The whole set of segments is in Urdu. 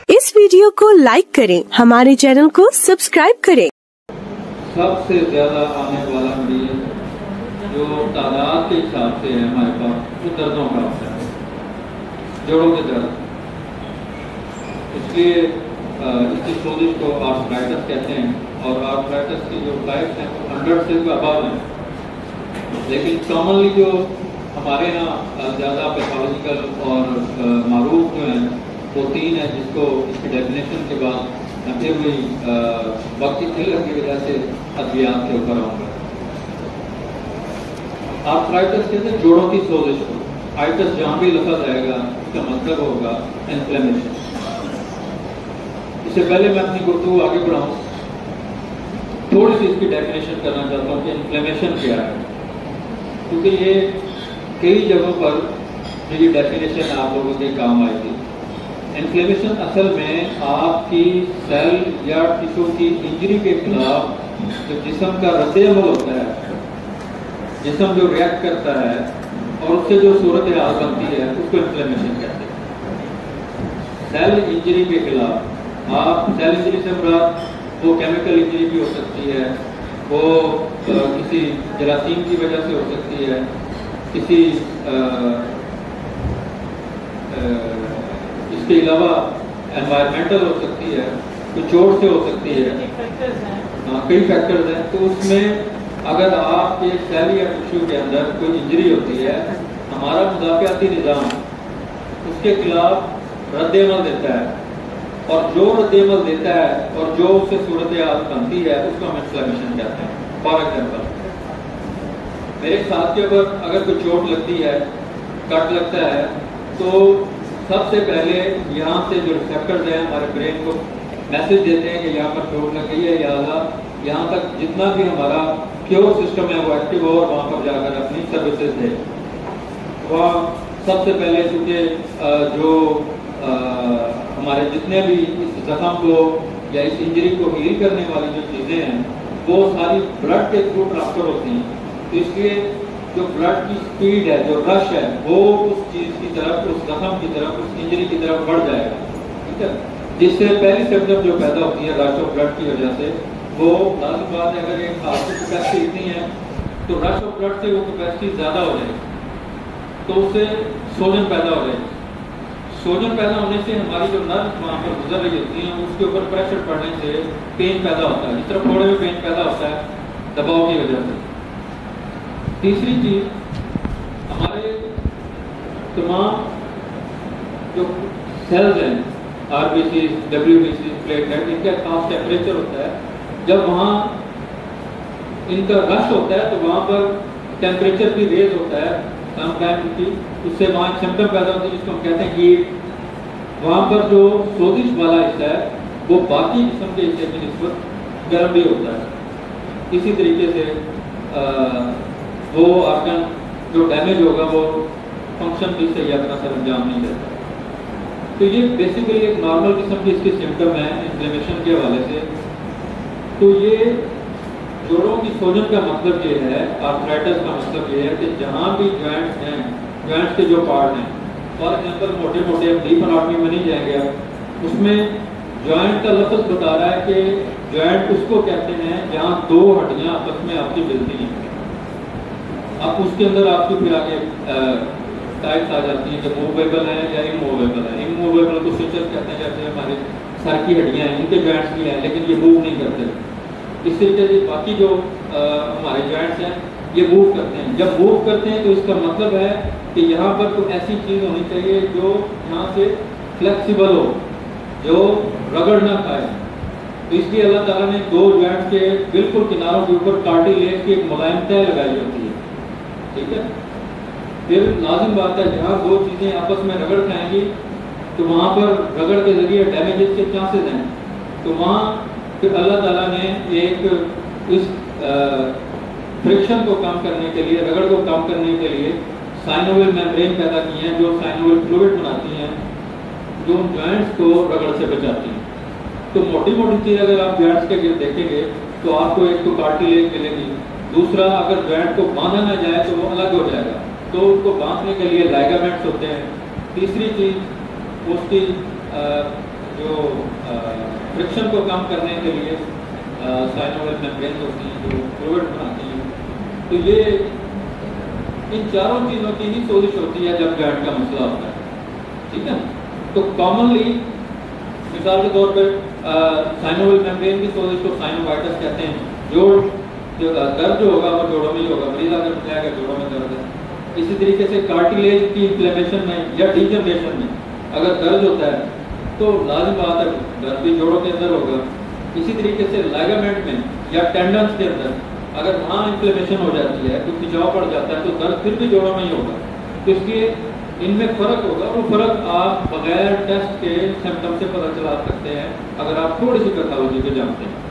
इस वीडियो को लाइक करें, हमारे चैनल को सब्सक्राइब करें। सबसे ज्यादा आने वाला मरीज जो तादाद के हिसाब से है हमारे पास, वो दर्दों का होता है, जोड़ों के दर्द। इसलिए इसकी सोजिश को आर्थराइटिस कहते हैं और आर्थराइटिस की जो टाइप्स हैं वो 100 से अबव हैं। लेकिन कॉमनली जो हमारे यहाँ ज़्यादा पैथोलॉजिकल और मारूफ जो हैं वो 3 है, जिसको इसकी डेफिनेशन के बाद फिर भी वक्त की किल्लत की वजह से अद्वियात के ऊपर आऊँगा। आर्थराइटिस कहते हैं जोड़ों की सोजिश को। आइटिस जहाँ भी लफ्ज़ आएगा उसका मतलब होगा इन्फ्लेमेशन। इससे पहले मैं अपनी गुफ्तगू आगे बढ़ाऊँ, थोड़ी सी इसकी डेफिनेशन करना चाहता हूँ कि इन्फ्लेमेशन क्या है, क्योंकि ये कई जगहों पर ये डेफिनेशन आप लोगों के काम आई थी। इन्फ्लेमेशन असल में आपकी सेल या टिश्यू की इंजरी के खिलाफ जो जिस्म का रद्द-ए-अमल होता है, जिस्म जो रिएक्ट करता है और उससे जो सूरत हाल बनती है, उसको इन्फ्लेमेशन कहते हैं। सेल इंजरी के खिलाफ, आप सेल इंजरी से मुराद वो केमिकल इंजरी भी हो सकती है, वो किसी जरासीम की वजह से हो सकती है, किसी इसके अलावा एनवायरमेंटल हो सकती है, तो चोट से हो सकती है, कई फैक्टर्स हैं। तो उसमें अगर आपके सेल या टिश्यू के अंदर कोई इंजरी होती है, हमारा मुदाफ़ियाती निज़ाम उसके खिलाफ रद्द-ए-अमल देता है, और जो रद्द-ए-अमल देता है और जो उससे सूरत हाल बनती है उसको हम इन्फ्लेमेशन कहते हैं। फॉर एग्जाम्पल, मेरे साथ के ऊपर अगर कोई चोट लगती है, कट लगता है, तो सबसे पहले यहाँ से जो रिसेप्टर्स हैं हमारे ब्रेन को मैसेज देते हैं कि यहाँ पर चोट लग गई है, या यहाँ तक जितना भी हमारा क्योर सिस्टम है वो एक्टिव हो और वहाँ पर जाकर अपनी सर्विसेज दे। वहाँ सबसे पहले चूँकि जो हमारे जितने भी इस जख्म को या इस इंजरी को हील करने वाली जो चीज़ें हैं वो सारी ब्लड के थ्रू ट्रांसफर होती हैं, तो इसलिए जो ब्लड की स्पीड है, जो रश है, वो उस चीज़ की तरफ, उस जख्म की तरफ, उस इंजरी की तरफ बढ़ जाएगा। ठीक है, जिससे पहली सिम्पटम जो पैदा होती है रश ऑफ ब्लड की वजह से, वो लाजमी बात है, अगर एक आपकी कैपेसिटी इतनी है तो रश ऑफ ब्लड से वो कैपेसिटी ज़्यादा हो जाएगी, तो उससे सोजन पैदा हो जाएगी। सोजन पैदा होने से हमारी जो नर्व वहाँ पर गुजर रही होती है उसके ऊपर प्रेशर पड़ने से पेन पैदा होता है, जिस तरह फोड़े में पेन पैदा होता है दबाव की वजह से। तीसरी चीज, हमारे तमाम जो सेल्स हैं, आरबीसी, डब्ल्यूबीसी, प्लेटलेट, इनका खास टेम्परेचर होता है। जब वहाँ इनका रश होता है तो वहाँ पर टेम्परेचर भी रेज होता है कम टाइम की, उससे वहाँ एक सिम्टम पैदा होती है जिसको हम कहते हैं हीट। वहाँ पर जो सोजिश वाला हिस्सा है वो बाकी जिस्म के हिस्से की निस्बत गर्म भी होता है। इसी तरीके से वो आर्गन जो डैमेज होगा वो फंक्शन भी सही तरह से अंजाम नहीं देता। तो ये बेसिकली एक नॉर्मल किस्म की इसके सिम्टम है इन्फ्लेमेशन के हवाले से। तो ये जोड़ों की सोजन का मतलब ये है, आर्थराइटिस का मतलब ये है कि जहाँ भी जॉइंट्स हैं, जॉइंट्स के जो पार्ट हैं, फॉर एग्जाम्पल मोटे मोटे, हम डीप एनाटॉमी में नहीं जाएंगे अब, उसमें जॉइंट का लफ्ज़ बता रहा है कि जॉइंट उसको कहते हैं जहाँ 2 हड्डियाँ आपस में आपकी मिलती हैं। अब उसके अंदर आपकी फिर आगे टाइप्स आ जाती हैं कि मूवेबल है या इमूवेबल है। इमूवेबल को स्विचर कहते हैं, जैसे हमारे सर की हड्डियाँ हैं, इनके जॉइंट्स भी हैं लेकिन ये मूव नहीं करते। इस तरीके से बाकी जो हमारे जॉइंट्स हैं ये मूव करते हैं। जब मूव करते हैं तो इसका मतलब है कि यहाँ पर कोई ऐसी चीज़ होनी चाहिए जो यहाँ से फ्लेक्सिबल हो, जो रगड़ ना खाए। तो इसलिए अल्लाह ताला ने 2 जॉइंट्स के बिल्कुल किनारों के ऊपर कार्टिलेज की एक मुलायम तह लगाई होती है। ठीक है, फिर लाजिम बात है जहाँ 2 चीज़ें आपस में रगड़ खाएंगी तो वहाँ पर रगड़ के जरिए डैमेजेस के चांसेस हैं। तो वहाँ फिर अल्लाह ताला ने एक इस फ्रिक्शन को कम करने के लिए, रगड़ को कम करने के लिए साइनोवियल मेम्ब्रेन पैदा की हैं, जो साइनोवियल फ्लूइड बनाती हैं, जो जॉइंट्स को रगड़ से बचाती हैं। तो मोटी मोटी चीज़ अगर आप जॉइंट्स के गिर्द देखेंगे तो आपको एक तो कार्टिलेज मिलेगी, दूसरा अगर जॉइंट को बांधा ना जाए तो वो अलग हो जाएगा, तो उसको बांधने के लिए लाइगामेंट्स होते हैं। तीसरी चीज़ उसकी جو فرکشن کو کم کرنے کے لیے سائنوویل میمبرینز ہوتی ہیں جو فلوئڈ بناتی ہیں. تو یہ ان چاروں چیزوں کی ہی سوزش ہوتی ہے جب جوائنٹ کا مسئلہ ہوتا ہے. ٹھیک ہے. تو کامنلی مثال کے طور پہ سائنوویل میمبرین کی سوزش کو سائنووائٹس کہتے ہیں. درد جو ہوگا وہ جوڑوں میں ہی ہوگا. مریض اگر بتائے گا جوڑوں میں درد ہے. اسی طریقے سے کارٹیلیج کی انفلیمیشن میں یا ڈیجنریشن میں اگر درد ہوتا ہے تو لازم بات ہے درد بھی جوڑوں کے اندر ہوگا. اسی طریقے سے لائگامنٹ میں یا ٹینڈنس کے اندر اگر وہاں انفلیمیشن ہو جاتی ہے تو کھچاؤ پڑ جاتا ہے تو درد پھر بھی جوڑوں میں ہی ہوگا. تو اس لیے ان میں فرق ہوگا. وہ فرق آپ بغیر ٹیسٹ کے سمپٹم سے پتہ چلا سکتے ہیں اگر آپ تھوڑی سی پیتھولوجی کو جانتے ہیں.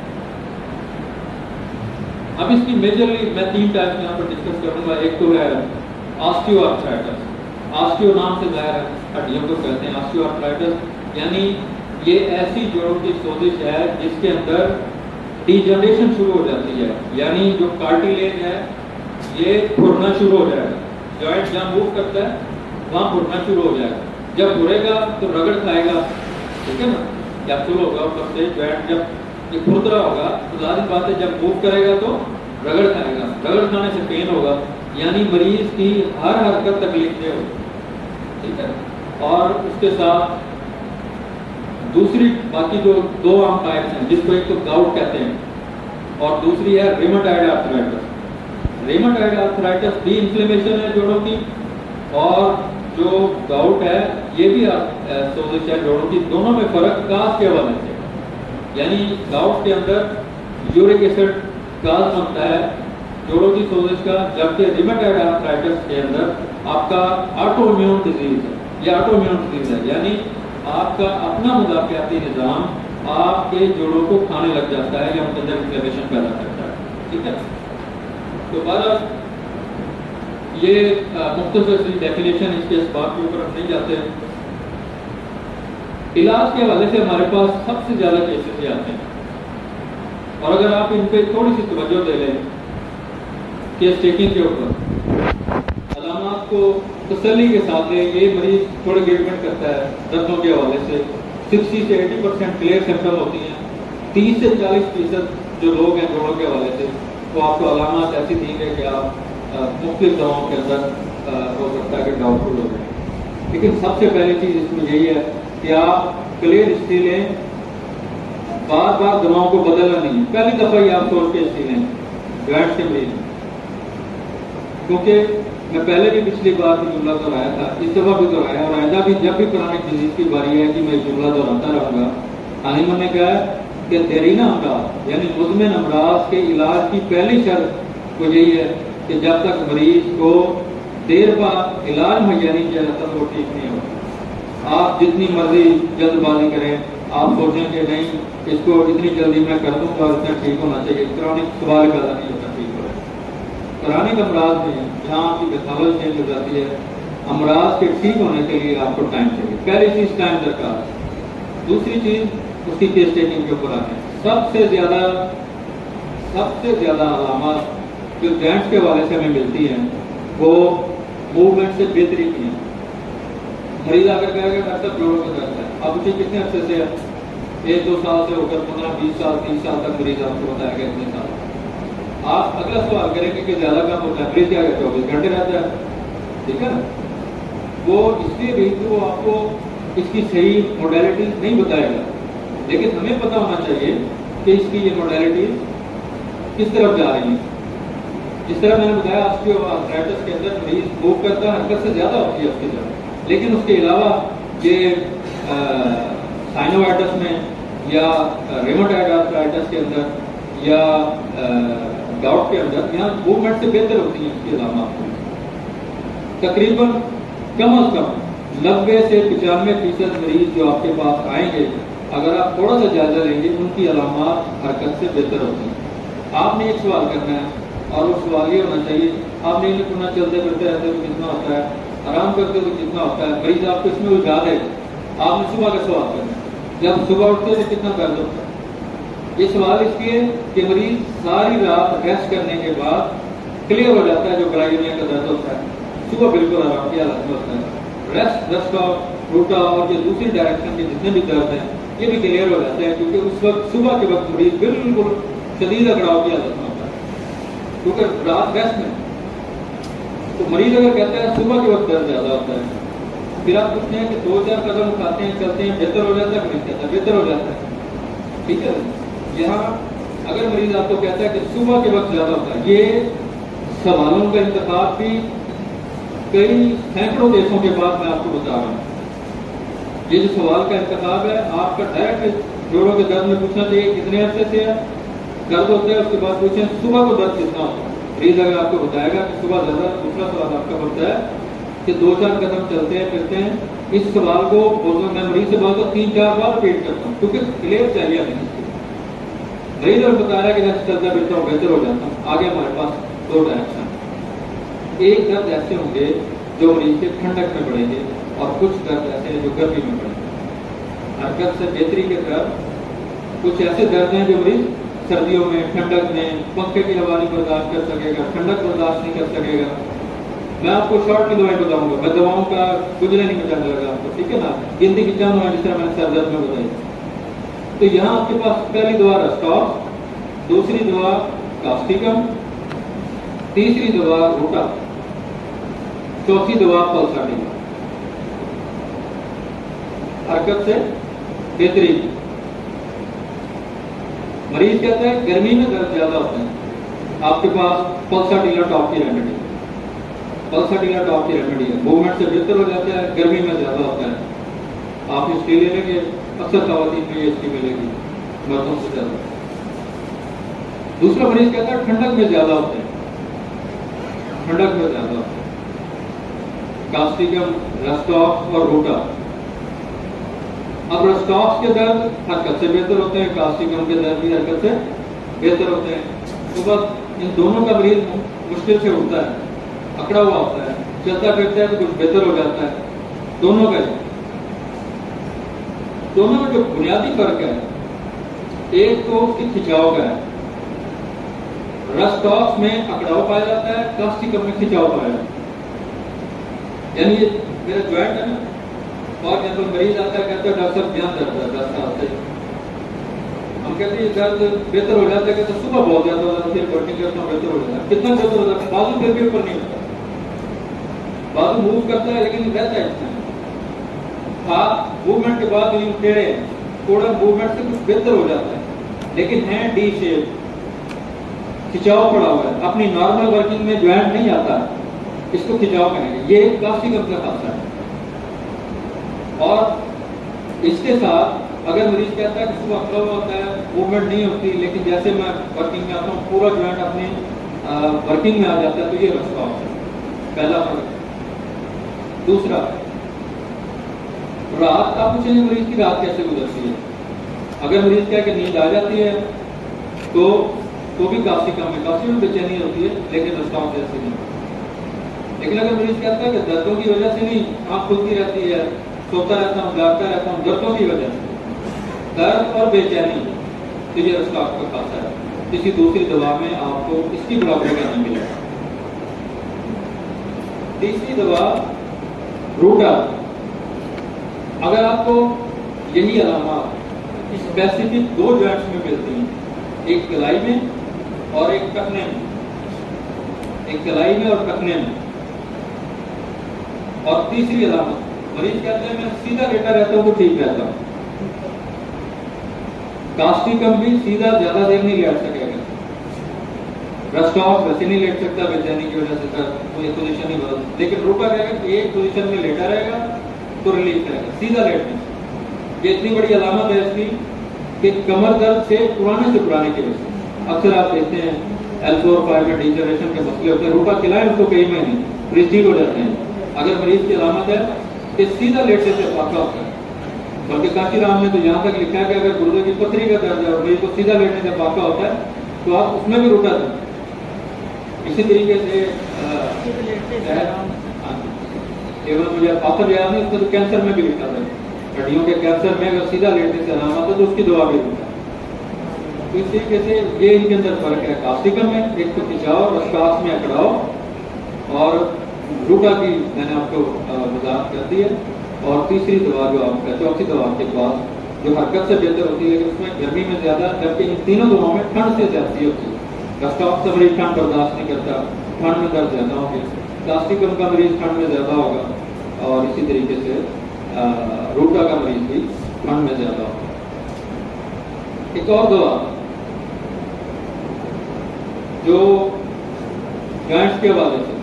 اب اس کی میجرلی میں 3 ٹائپس یہاں پر ڈسکس کروں گا. ایک تو ہے آسٹیو آرتھرائٹس. آسٹیو نام سے ظاہر ہے ہڈیوں کو کہتے ہیں. آسٹیو آرتھرائٹس یعنی یہ ایسی جوڑوں کی سوزش ہے جس کے اندر ڈیجنریشن شروع ہو جاتی ہے. یعنی جو کارٹیلیج ہے یہ پھرنا شروع ہو جائے گا. جوائنٹ جہاں موو کرتا ہے وہاں پھرنا شروع ہو جائے گا. جب پھرے گا تو رگڑ کھائے گا. ٹھیک ہے نا. کیپسول ہوگا اوپر سے جوائنٹ جب یہ پھرت رہا ہوگا تو ظاہر بات ہے جب موو کرے گا تو رگڑ کھائے گا. رگڑ کھانے سے پین ہوگا. یعنی مریض کی ہر حرکت تکلیف دہ ہوگی. ٹھیک ہے. اور اس کے ساتھ دوسری باقی جو 2 عام ٹائپس ہیں جس کو ایک تو گاؤٹ کہتے ہیں اور دوسری ہے ریماٹائڈ آرتھرائٹس. ریماٹائڈ آرتھرائٹس بھی انفلیمیشن ہے جوڑوں کی اور جو گاؤٹ ہے یہ بھی سوزش ہے جوڑوں کی. دونوں میں فرق گاز کے حوالے سے. یعنی گاؤٹ کے اندر یورک ایسڈ گاز بنتا ہے جوڑوں کی سوزش کا, جبکہ ریماٹائڈ آرتھرائٹس کے اندر آپ کا آٹو امیون ڈیزیز ہے. یہ آٹو امیون ڈیزیز ہے یعنی آپ کا اپنا مدافعاتی نظام آپ کے جوڑوں کو کھانے لگ جاتا ہے یا متعدد انفلیمیشن پیدا کرتا ہے. ٹھیک ہے. تو بہرحال یہ مختصر سی ڈیفینیشن اس کے اسباب کے اوپر ہم نہیں جاتے. علاج کے حوالے سے ہمارے پاس سب سے زیادہ کیسز یہ آتے ہیں اور اگر آپ ان پہ تھوڑی سی توجہ دے لیں کیس ٹیکنگ کے اوپر علامات کو تسلی کے ساتھ لیں. یہ مریض تھوڑے ٹریٹمنٹ کرتا ہے دردوں کے حوالے سے 60 سے 80% کلیئر سمپٹم ہوتی ہیں. 30 سے 40% جو لوگ ہیں جوڑوں کے حوالے سے وہ آپ کو علامات ایسی دیں گے کہ آپ مختلف دواؤں کے اندر ہو سکتا ہے کہ ڈاؤٹ فل ہو جائیں. لیکن سب سے پہلی چیز اس میں یہی ہے کہ آپ کلیئر ہسٹری لیں. بار بار دواؤں کو بدلنا نہیں ہے. پہلی دفعہ ہی آپ سوچ کے ہسٹری لیں جوائنٹ کے مریض. کیونکہ میں پہلے بھی پچھلی بار بھی جملہ دہرایا تھا, اس دفعہ بھی دہرایا اور آئندہ بھی جب بھی کرونک ڈیزیز کی باری ہے کہ میں جملہ دہراتا رہوں گا. عالموں نے کہا کہ دیرینہ امراض یعنی مزمن امراض کے علاج کی پہلی شرط وہ یہی ہے کہ جب تک مریض کو دیر بعد علاج مہیا نہیں کیا جاتا تو وہ ٹھیک نہیں ہوتا. آپ جتنی مرضی جلد بازی کریں, آپ سوچیں کہ نہیں اس کو اتنی جلدی میں کر دوں گا اور اتنا ٹھیک ہونا چاہیے. کرونک سوال پیدا نہیں ہوتا ٹھیک ہو رہا ہے. کرونک امراض میں جہاں آپ کی پیتھولوجی چینج ہو جاتی ہے, امراض کے ٹھیک ہونے کے لیے آپ کو ٹائم چاہیے. پہلی چیز ٹائم درکار ہے. دوسری چیز اس کی کیس ٹیکنگ کے اوپر آتے ہیں. سب سے زیادہ علامات جو جوائنٹس کے حوالے سے ہمیں ملتی ہیں وہ موومنٹ سے بہتری کی ہیں. مریض آ کر کہے گا ڈاکٹر جوڑوں کا درد ہے. اب اسے کتنے عرصے سے ہے, 1-2 سال سے ہو کر 15-20 سال 30 سال تک مریض آپ کو بتایا گیا اتنے سال. آپ اگلا سوال کریں گے کہ زیادہ کام ہوتا ہے, مریض کیا 24 گھنٹے رہتا ہے. ٹھیک ہے نا. وہ اس لیے بھی کہ وہ آپ کو اس کی صحیح موڈیلٹی نہیں بتائے گا, لیکن ہمیں پتہ ہونا چاہیے کہ اس کی یہ موڈیلٹی کس طرف جا رہی ہے. جس طرح میں نے بتایا آسٹیو آرتھرائٹس کے اندر مریض موو کرتا ہے, حرکت سے زیادہ ہوتی ہے اس کی طرف, لیکن اس کے علاوہ یہ سائنووائٹس میں یا ریموٹائڈ آرتھرائٹس کے اندر یا گاؤٹ کے اندر یہاں موومنٹ سے بہتر ہوتی ہیں اس کی علامات. تقریباً کم از کم 90 سے 95% مریض جو آپ کے پاس آئیں گے, اگر آپ تھوڑا سا جائزہ لیں گے ان کی علامات حرکت سے بہتر ہوتی ہیں. آپ نے ایک سوال کرنا ہے اور وہ سوال یہ ہونا چاہیے, آپ نے انہیں پورا چلتے پھرتے رہتے ہو کتنا ہوتا ہے, آرام کرتے ہو کتنا ہوتا ہے. مریض آپ کو اس میں الجھا دے. آپ نے صبح کا سوال کرنا ہے, جب صبح اٹھتے ہو تو کتنا درد ہوتا ہے. یہ سوال اس لیے کہ مریض ساری رات ریسٹ کرنے کے بعد کلیئر ہو جاتا ہے جو گلائیوریا کا درد ہوتا ہے, صبح بالکل آرام کی حالت میں ہوتا ہے. ریسٹ روٹا اور یہ دوسری ڈائریکشن کے جتنے بھی درد ہیں یہ بھی کلیئر ہو جاتے ہیں، کیونکہ اس وقت صبح کے وقت مریض بالکل شدید اکڑاؤ کی حالت میں ہوتا ہے، کیونکہ رات ریسٹ میں. تو مریض اگر کہتا ہے صبح کے وقت درد زیادہ ہوتا ہے، پھر آپ پوچھتے ہیں کہ 2-4 قدم اٹھاتے ہیں چلتے ہیں بہتر ہو جاتا ہے، مریض کہتا ہے بہتر ہو جاتا ہے. ٹھیک ہے، یہاں اگر مریض آپ کو کہتا ہے کہ صبح کے وقت زیادہ ہوتا ہے، یہ سوالوں کا انتخاب بھی کئی سینکڑوں دیشوں کے بعد میں آپ کو بتا رہا ہوں. یہ جو سوال کا انتخاب ہے آپ کا ڈائریکٹ جوڑوں کے درد میں پوچھنا چاہیے کتنے عرصے سے ہے درد ہوتا ہے، اس کے بعد پوچھیں صبح کو درد کتنا ہوتا ہے. مریض اگر آپ کو بتائے گا کہ صبح زیادہ، دوسرا سوال آپ کا بنتا ہے کہ 2-4 قدم چلتے ہیں پھرتے ہیں. اس سوال کو میں مریض سے بات 3-4 بار ریپیٹ کرتا ہوں کیونکہ کلیئر چاہیے مریض کو. مریض اور بتا رہا ہے کہ جیسے چلتا پھرتا ہوں بہتر ہو جاتا ہوں. آگے ہمارے پاس 2 ڈائریکشن. ایک درد ایسے ہوں گے جو مریض کے ٹھنڈک میں پڑیں گے اور کچھ درد ایسے ہیں جو گرمی میں پڑیں گے. حرکت سے بہتری کے طرف کچھ ایسے درد ہیں جو مریض سردیوں میں ٹھنڈک میں پنکھے کی ہوا نہیں برداشت کر سکے گا، ٹھنڈک برداشت نہیں کر سکے گا. میں آپ کو شارٹ کی دوائیں بتاؤں گا، میں دواؤں کا گزرے نہیں بچانے لگا آپ کو. ٹھیک ہے نا، گنتی کی چند دوائیں جس طرح میں نے سر درد میں بتائی. تو یہاں آپ کے پاس پہلی دوا رسٹاپ، دوسری دوا کاسٹیکم، تیسری دوا روٹا، چوتھی دوا پلساٹی. حرکت سے بہتری. مریض کہتا ہے گرمی میں درد زیادہ ہوتا ہے، آپ کے پاس پلساٹیلا ٹاپ کی ریمیڈی. پلساٹیلا ٹاپ کی ریمیڈی ہے، موومنٹ سے بہتر ہو جاتا ہے، گرمی میں زیادہ ہوتا ہے. آپ ہسٹری لے لیں گے، اکثر خواتین میں یہ ہسٹری ملے گی مردوں سے زیادہ. دوسرا مریض کہتا ہے ٹھنڈک میں زیادہ ہوتا ہے، ٹھنڈک میں زیادہ ہوتا ہے. کاسٹیکم، رسٹاپ اور روٹا. اب رسٹاپ کے درد حرکت سے بہتر ہوتے ہیں، کاسٹیکم کے درد بھی حرکت سے بہتر ہوتے ہیں. تو بس ان دونوں کا مریض مشکل سے اٹھتا ہے، اکڑا ہوا ہوتا ہے، چلتا پھرتا ہے تو کچھ بہتر ہو جاتا ہے. دونوں کا جو بنیادی فرق ہے، ایک تو اس کی کھچاؤ کا ہے. رسٹاپ میں اکڑاؤ پایا جاتا ہے، کاسٹیکم میں کھچاؤ پایا جاتا ہے. یعنی یہ میرا جوائنٹ ہے نا، اور جب مریض آتا ہے کہتا ہے ڈاکٹر صاحب یہاں درد ہے 10 سال سے. ہم کہتے ہیں درد بہتر ہو جاتا ہے، کہتے صبح بہت زیادہ ہو جاتا ہے، پھر ورکنگ کرتا ہوں بہتر ہو جاتا ہے. کتنا بہتر ہو جاتا ہے؟ بازو پھر بھی اوپر نہیں ہوتا، بازو موو کرتا ہے لیکن رہتا ہے. ہاتھ موومنٹ کے بعد یوں ٹیڑھے ہیں، تھوڑا موومنٹ سے کچھ بہتر ہو جاتا ہے لیکن ہے ڈی شیپ، کھچاؤ پڑا ہوا ہے. اپنی نارمل ورکنگ میں جوائنٹ نہیں آتا، اس کو کھچاؤ کہیں گے. یہ کاسٹیکم کا خاصہ ہے. اور اس کے ساتھ اگر مریض کہتا ہے کہ صبح اکڑا ہوا ہوتا ہے، موومنٹ نہیں ہوتی، لیکن جیسے میں ورکنگ میں آتا ہوں پورا جوائنٹ اپنی ورکنگ میں آ جاتا ہے، تو یہ رسٹاپ ہے. پہلا فرق. دوسرا، رات آپ پوچھیں گے مریض کی رات کیسے گزرتی ہے. اگر مریض کہے کہ نیند آ جاتی ہے تو بھی کاسٹیکم میں بے چینی ہوتی ہے لیکن رسٹاپ جیسے نہیں. لیکن اگر مریض کہتا ہے کہ دردوں کی وجہ سے نہیں، آنکھ کھلتی رہتی ہے، سوتا رہتا ہوں، جاگتا رہتا ہوں، دردوں کی وجہ سے، درد اور بے چینی، تو یہ رسٹاپ کا خاصہ ہے. کسی دوسری دوا میں آپ کو اس کی برابری کا نہیں ملے گا. تیسری دوا روٹا. اگر آپ کو یہی علامات اسپیسیفک 2 جوائنٹس میں ملتی ہیں، ایک کلائی میں اور ایک ٹخنے میں، ایک کلائی میں اور ٹخنے میں. اور تیسری علامت، مریض کہتے ہیں میں سیدھا لیٹا رہتا ہوں تو ٹھیک رہتا ہوں. کاسٹیکم بھی سیدھا زیادہ دیر نہیں لیٹ سکے گا، رسٹاپ ویسے نہیں لیٹ سکتا بے چینی کی وجہ سے، کوئی پوزیشن نہیں بدل. لیکن روٹا رہے گا کہ ایک پوزیشن میں لیٹا رہے گا تو ریلیف رہے گا، سیدھا لیٹنے. یہ اتنی بڑی علامت ہے اس کی کہ کمر درد سے پرانے کی وجہ سے اکثر آپ دیکھتے ہیں L4 اور 5 میں ڈیجنریشن کے مسئلے ہوتے ہیں. روٹا کھلائے ان کو کئی مہینے ریسٹیٹ ہو جاتے ہیں. اگر مریض کی علامت ہے کہ سیدھا لیٹنے سے فاقہ ہوتا ہے، بلکہ کاشی رام نے تو یہاں تک لکھا ہے کہ اگر گردے کی پتھری کا درد ہے اور مریض کو سیدھا لیٹنے سے فاقہ ہوتا ہے تو آپ اس میں بھی روٹا دیں. اسی طریقے سے مجھے پاتھر یاد نہیں، اس کو تو کینسر میں بھی لکھا تھا، ہڈیوں کے کینسر میں اگر سیدھا لیٹنے سے علامت ہے تو اس کی دوا بھی روٹا. تو اس طریقے سے یہ ان کے اندر فرق ہے. کاسٹیکم میں ایک تو کھچاؤ، رسٹاپ میں اکڑاؤ، اور روٹا کی میں نے آپ کو وضاحت کر دی ہے. اور تیسری دوا جو آپ کا چوتھی دوا کے پاس جو حرکت سے بہتر ہوتی ہے لیکن اس میں گرمی میں زیادہ، جبکہ ان تینوں دواؤں میں ٹھنڈ سے زیادتی ہوتی ہے۔ گسٹاف کا مریض ٹھنڈ برداشت نہیں کرتا، ٹھنڈ میں درد زیادہ ہوں گے، پلاسٹیکم کا مریض ٹھنڈ میں زیادہ ہوگا، اور اسی طریقے سے روٹا کا مریض بھی ٹھنڈ میں زیادہ ہوگا۔ ایک اور دوا جو جوائنٹس کے حوالے سے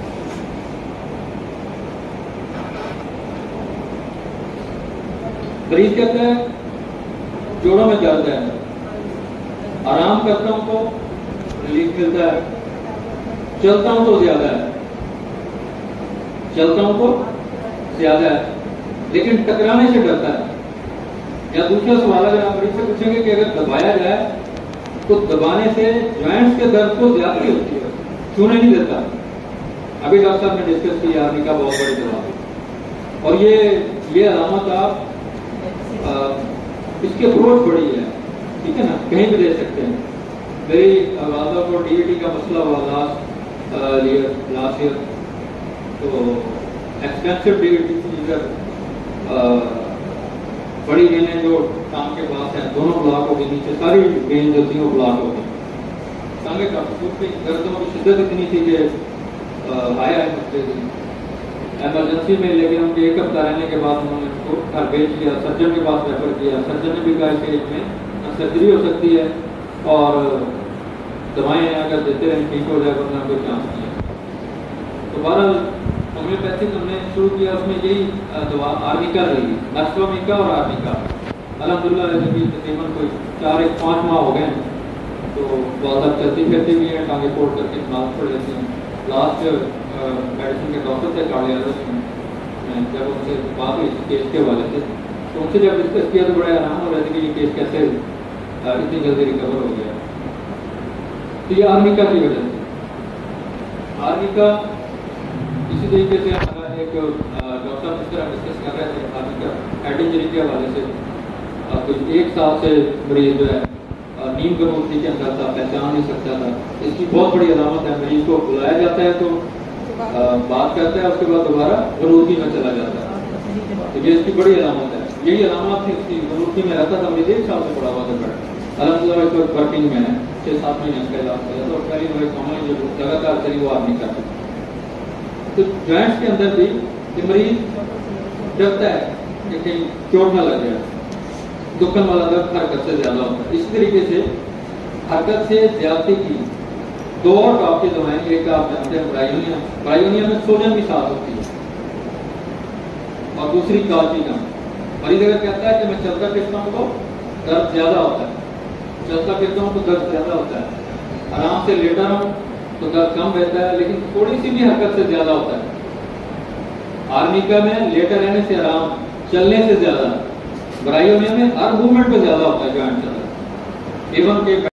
مریض کہتا ہے جوڑوں میں درد ہے، آرام کرتا ہوں تو ریلیف ملتا ہے، چلتا ہوں تو زیادہ ہے، چلتا ہوں تو زیادہ ہے، لیکن ٹکرانے سے ڈرتا ہے۔ یا دوسرا سوال اگر آپ مریض سے پوچھیں گے کہ اگر دبایا جائے تو دبانے سے جوائنٹس کے درد کو زیادتی ہوتی ہے، چھونے نہیں دیتا۔ ابھی ڈاکٹر صاحب نے ڈسکس کیا آرمی کا بہت بڑی دوا، اور یہ علامت آپ اس کی اپروچ بڑی ہے، ٹھیک ہے نا، کہیں بھی دے سکتے ہیں۔ میری والدہ کو ڈی اے ٹی کا مسئلہ ہوا لاسٹ ایئر، تو ایکسپینسو ڈی اے ٹی کی بڑی وینیں جو ٹانگ کے پاس ہیں دونوں بلاک ہو گئی، نیچے ساری وین جو تھی وہ بلاک ہو گئی، ٹانگیں کافی دردوں کی شدت اتنی تھی کہ آیا ہے مسئلے سے ایمرجنسی میں، لیکن ان کے ایک ہفتہ رہنے کے بعد انہوں نے اس کو گھر بھیج دیا، سرجن کے پاس ریفر کیا، سرجن نے بھی کہا کہ اس میں سرجری ہو سکتی ہے اور دوائیں اگر دیتے رہیں ٹھیک ہو جائے، ورنہ کوئی چانس نہیں ہے۔ تو بہرحال ہومیوپیتھک ہم نے شروع کیا، اس میں یہی دوا آرنیکا رہی، نسٹومیکا اور آرنیکا۔ الحمدللہ ابھی تقریباً کوئی 4-5 ماہ ہو گئے ہیں، تو والدہ چلتی پھرتی بھی ہیں، ٹانگیں پھوڑ کر کے نماز پڑھ لیتی ہیں۔ لاسٹ میڈیسن کے ڈاکٹر تھے کارڈیالوجسٹ میں، جب ان سے بات ہوئی کیس کے حوالے سے، تو ان سے جب ڈسکس کیا تو بڑا آرام ہو رہا تھا کہ یہ کیس کیسے اتنی جلدی ریکور ہو گیا۔ تو یہ آرنیکا کی وجہ سے، آرنیکا اسی طریقے سے ہمارا ایک ڈاکٹر اس طرح ڈسکس کر رہے تھے آرنیکا ہیڈ انجری کے حوالے سے، کوئی 1 سال سے مریض جو ہے نیم گنوتی کے اندر تھا، پہچان نہیں سکتا تھا۔ اس کی بہت بڑی علامت ہے، مریض کو بلایا جاتا ہے تو بات کرتا ہے، اس کے بعد دوبارہ گنوتی میں چلا جاتا ہے، تو یہ اس کی بڑی علامت ہے۔ یہی علامات تھی اس کی، گنوتی میں رہتا تھا، مریض 1 سال سے پڑا ہوا تھا، الحمدللہ اس وقت ورکنگ میں ہے، 6-7 مہینے اس کا علاج کیا تو پہلی بڑی کامن جو لگاتار چلی وہ آدمی کرتا ہے۔ تو جوائنٹس کے اندر بھی یہ مریض ڈرتا ہے کہ کہیں چوٹ نہ لگ جائے، دکن والا درد حرکت سے زیادہ ہوتا ہے۔ اسی طریقے سے حرکت سے زیادتی کی 2 اور ٹاپ کی دوائیں، ایک آپ جانتے ہیں برائیونیا میں سوجن بھی ساتھ ہوتی ہے، اور دوسری کالچینم۔ مریض اگر کہتا ہے کہ میں چلتا پھرتا ہوں تو درد زیادہ ہوتا ہے، چلتا پھرتا ہوں تو درد زیادہ ہوتا ہے، آرام سے لیٹا رہوں تو درد کم رہتا ہے، لیکن تھوڑی سی بھی حرکت سے زیادہ ہوتا ہے۔ آرنیکا میں لیٹا رہنے سے آرام، چلنے سے زیادہ، برائیونیا میں ہر موومنٹ پہ زیادہ ہوتا ہے جوائنٹ سے، ایون کہ